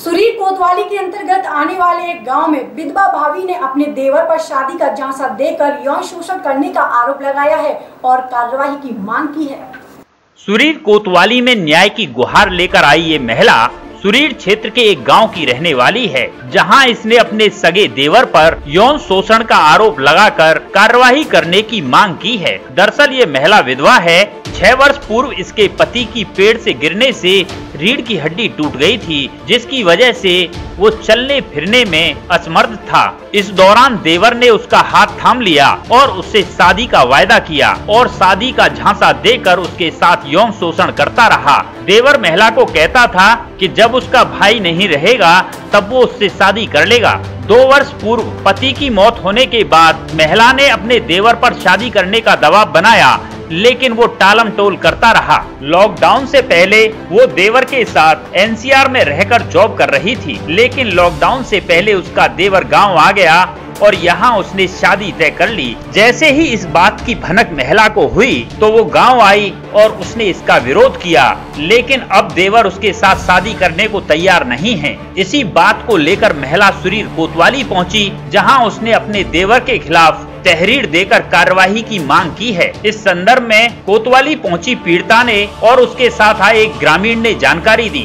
सुरीर कोतवाली के अंतर्गत आने वाले एक गांव में विधवा भाभी ने अपने देवर पर शादी का झांसा देकर यौन शोषण करने का आरोप लगाया है और कार्रवाई की मांग की है। सुरीर कोतवाली में न्याय की गुहार लेकर आई ये महिला सुरीर क्षेत्र के एक गांव की रहने वाली है, जहां इसने अपने सगे देवर पर यौन शोषण का आरोप लगाकर कार्रवाई करने की मांग की है। दरअसल ये महिला विधवा है। 6 वर्ष पूर्व इसके पति की पेड़ से गिरने से रीढ़ की हड्डी टूट गई थी, जिसकी वजह से वो चलने फिरने में असमर्थ था। इस दौरान देवर ने उसका हाथ थाम लिया और उससे शादी का वायदा किया और शादी का झांसा देकर उसके साथ यौन शोषण करता रहा। देवर महिला को कहता था कि जब उसका भाई नहीं रहेगा तब वो उससे शादी कर लेगा। 2 वर्ष पूर्व पति की मौत होने के बाद महिला ने अपने देवर पर शादी करने का दबाव बनाया, लेकिन वो टालम टोल करता रहा। लॉकडाउन से पहले वो देवर के साथ एनसीआर में रहकर जॉब कर रही थी, लेकिन लॉकडाउन से पहले उसका देवर गांव आ गया और यहाँ उसने शादी तय कर ली। जैसे ही इस बात की भनक महिला को हुई तो वो गांव आई और उसने इसका विरोध किया, लेकिन अब देवर उसके साथ शादी करने को तैयार नहीं है। इसी बात को लेकर महिला सुरीर कोतवाली पहुंची, जहां उसने अपने देवर के खिलाफ तहरीर देकर कार्रवाई की मांग की है। इस संदर्भ में कोतवाली पहुंची पीड़िता ने और उसके साथ आए एक ग्रामीण ने जानकारी दी।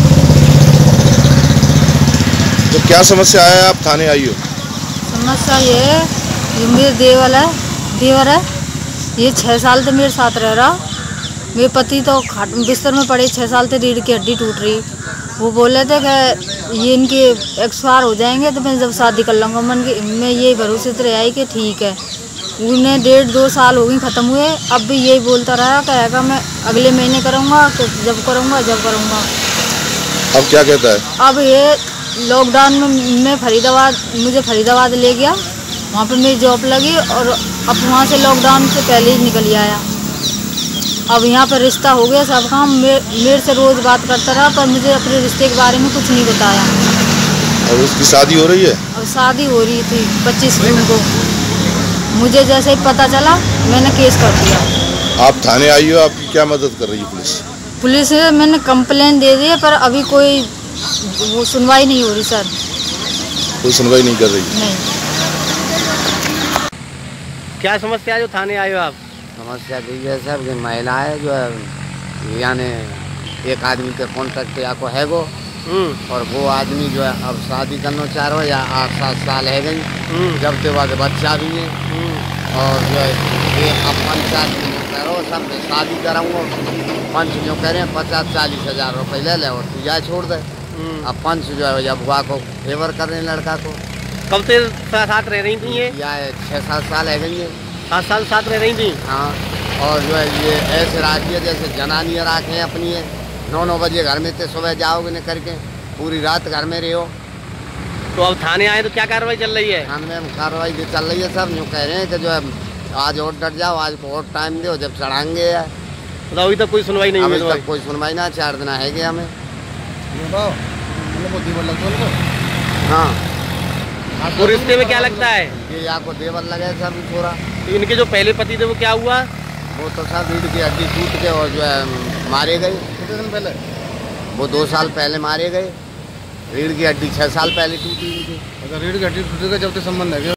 तो क्या समस्या है, आप थाने आई हो? समस्या ये है, जो मेरे देवर है, ये 6 साल से मेरे साथ रह रहा। मेरे पति तो खाट बिस्तर में पड़े, 6 साल से रीढ़ की हड्डी टूट रही। वो बोले थे कि ये इनके एक्सपायर हो जाएंगे तो मैं जब शादी कर लूँगा। मैं यही भरोसे से आई कि ठीक है। उन्हें 1.5-2 साल हो गई ख़त्म हुए, अब भी यही बोलता रहा कहेगा मैं अगले महीने करूँगा, तो जब करूँगा। अब क्या कहता है? अब ये लॉकडाउन में मुझे फरीदाबाद ले गया, वहाँ पे मेरी जॉब लगी और अब वहाँ से लॉकडाउन से पहले ही निकल आया। अब यहाँ पर रिश्ता हो गया सब काम। मेरे से रोज़ बात करता रहा, पर मुझे अपने रिश्ते के बारे में कुछ नहीं बताया। और उसकी शादी हो रही है? अब शादी हो रही थी 25 जून को। मुझे जैसे ही पता चला मैंने केस कर दिया। आप थाने आई हो, आपकी क्या मदद कर रही है पुलिस? पुलिस से मैंने कंप्लेन दे दी है, पर अभी कोई वो सुनवाई नहीं हो रही सर। कोई सुनवाई नहीं कर रही? नहीं। क्या समस्या है जो थाने आए हो आप? समस्या यही है सर कि महिला है जो है, यानी एक आदमी के कॉन्ट्रैक्ट या को है वो, और वो आदमी जो है अब शादी करना चाह रहा है या 8-7 साल है गई, जब के बाद बच्चा भी है, और जो है ये अब पंचायत करो सब शादी कराऊंगा, पंच जो करें 50-40 हज़ार रुपये ले ले और तू जा छोड़ दे। अब पंच जो है जब हुआ को फेवर कर रहे लड़का को। कब से साथ रह रही थी ये? या 6-7 साल है गई है। 7 साल साथ रह रही थी? हाँ। और जो है ये ऐसे राखी है जैसे जनानियाँ राखें अपनी है, 9-9 बजे घर में थे, सुबह जाओगे न करके पूरी रात घर में रहो। तो अब थाने आए तो क्या कार्रवाई चल रही है? थाने में कार्रवाई जो चल रही है सब यूँ कह रहे हैं कि जो है आज और डट जाओ, आज को और टाइम दो, जब चढ़ाएंगे। तो अभी तक कोई सुनवाई नहीं हुई? अभी तक कोई सुनवाई ना, 4 दिन है कि हमें। हाँ। तो रिश्ते में क्या लगता है? ये या को देवर लगे सर थोड़ा। तो इनके जो पहले पति थे वो क्या हुआ? वो तो सब रीढ़ की हड्डी टूट के और जो है मारे गए। कितने दिन पहले? वो 2 साल पहले मारे गए। रीढ़ की हड्डी 6 साल पहले टूटी थी। अगर रीढ़ की हड्डी टूटेगा जब तक संबंध है।